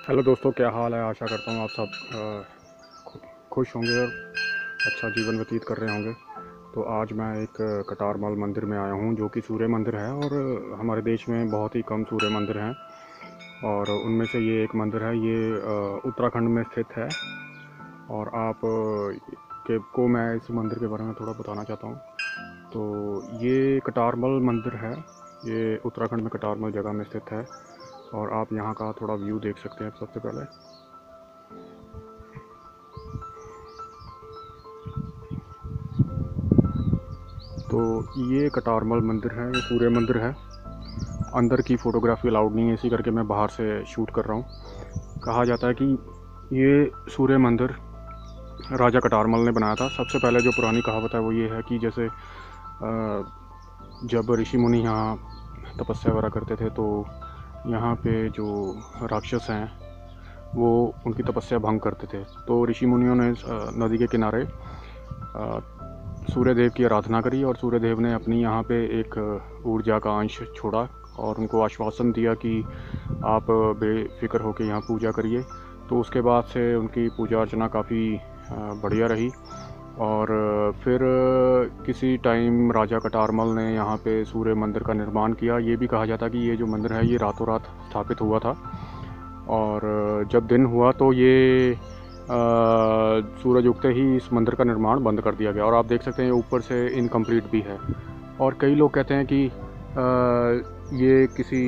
Hello दोस्तों, क्या हाल है। आशा करता हूँ आप सब खुश होंगे और अच्छा जीवन व्यतीत कर रहे होंगे। तो आज मैं एक कटारमल मंदिर में आया हूँ, जो कि सूर्य मंदिर है। और हमारे देश में बहुत ही कम सूर्य मंदिर हैं और उनमें से ये एक मंदिर है। ये उत्तराखंड में स्थित है। और को मैं इस मंदिर के बारे में थोड़ा बताना चाहता हूँ। तो ये कटारमल मंदिर है। ये उत्तराखंड में कटारमल जगह में स्थित है। और आप यहाँ का थोड़ा व्यू देख सकते हैं। सबसे पहले तो ये कटारमल मंदिर है, ये सूर्य मंदिर है। अंदर की फ़ोटोग्राफी अलाउड नहीं है, इसी करके मैं बाहर से शूट कर रहा हूँ। कहा जाता है कि ये सूर्य मंदिर राजा कटारमल ने बनाया था। सबसे पहले जो पुरानी कहावत है वो ये है कि जैसे जब ऋषि मुनि यहाँ तपस्या वगैरह करते थे, तो यहाँ पे जो राक्षस हैं वो उनकी तपस्या भंग करते थे। तो ऋषि मुनियों ने नदी के किनारे सूर्य देव की आराधना करी और सूर्य देव ने अपनी यहाँ पे एक ऊर्जा का अंश छोड़ा और उनको आश्वासन दिया कि आप बेफिक्र होकर यहाँ पूजा करिए। तो उसके बाद से उनकी पूजा अर्चना काफ़ी बढ़िया रही। और फिर किसी टाइम राजा कटारमल ने यहाँ पे सूर्य मंदिर का निर्माण किया। ये भी कहा जाता है कि ये जो मंदिर है ये रातों रात स्थापित हुआ था। और जब दिन हुआ तो ये सूरज उगते ही इस मंदिर का निर्माण बंद कर दिया गया। और आप देख सकते हैं ऊपर से इनकम्प्लीट भी है। और कई लोग कहते हैं कि ये किसी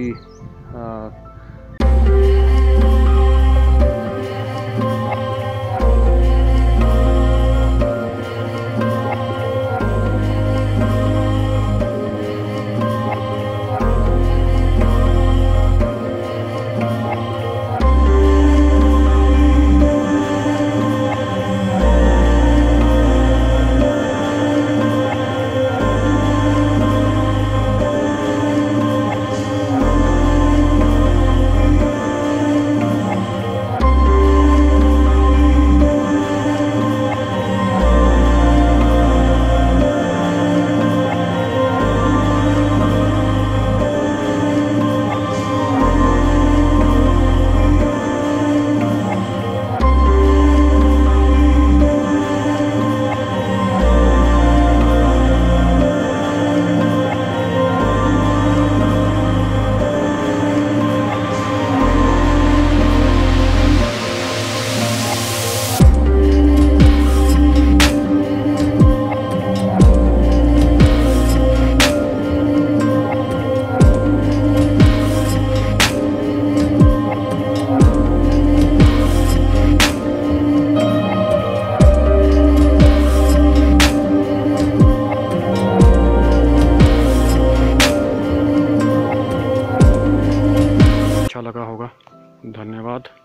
अच्छा लगा होगा। धन्यवाद।